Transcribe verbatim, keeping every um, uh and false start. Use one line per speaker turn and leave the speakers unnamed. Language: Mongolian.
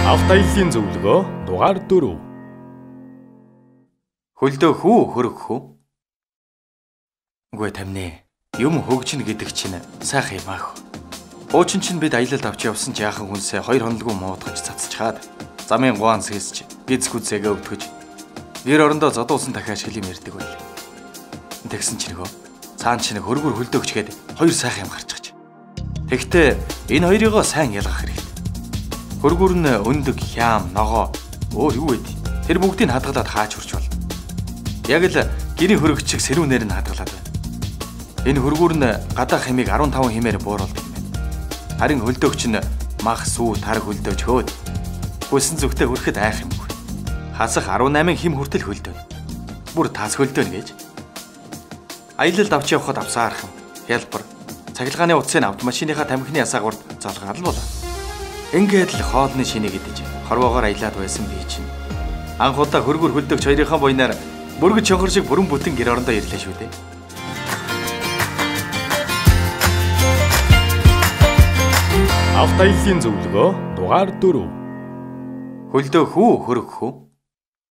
Авто аяллаа зөвлөгөө дугаар дөрөв.
Хөлдөө хүү хөрөх хүү? Үгүй тамины. Юм хөгжинэ гэдэг чинь сайхан юм аах. Уучин чинь бид аялалд авч явсан ч яахан хүнсээ хоёр хонолгүй муудгаж цацчихад замын гуанс хийсч гиз гүзээгээ өвтгөж гэр орондоо зодуулсан дахиад шилэм ярддаг байл. Тэгсэн чинь нөгөө цаан чинь хөргөр хөлдөөгчгээд хоёр сайхан юм гарчихж. Тэгтээ энэ хоёрыгоо сайн ялгах хэрэгтэй. Хөргөр нь өндөг, хям, ногоо өөр юу вэ? Тэр бүгдийг хадгалаад хаач хурч бол. Яг л гэрийн хөрөгчиг сэрүүнээр нь хадгалаад байна. Энэ хөргөр нь гадаа хэмиг арван таван хэмээр бууруулдаг юм байна. Харин хөлдөөгч нь мах сүү тар хөлдөөж хөөд хөлсөн зүгтээ хүрэхэд айх юмгүй. Хасах арван намын хэм хүртэл хөлдөөнө. Бүр тас хөлдөөнө гэж. Аялалд авч явхад авсаарах юм. Хялбар цахилгааны утсыг автомашиныхаа тамхины ясаагаард залгаал болоо. Ингээд л хоолны шинийг идэж хорвоогоор аялаад байсан би чинь анх удаа хөргөр хөлдөөгч хоёрынхаа буйнаар бүргэж чонхор шиг бүрэн бүтэн гэр орондоо ирлээ шүү дээ.
Авто аяллаа зөвлөгөө дугаар дөрөв.
Хөлдөө хүү хөрөх хүү?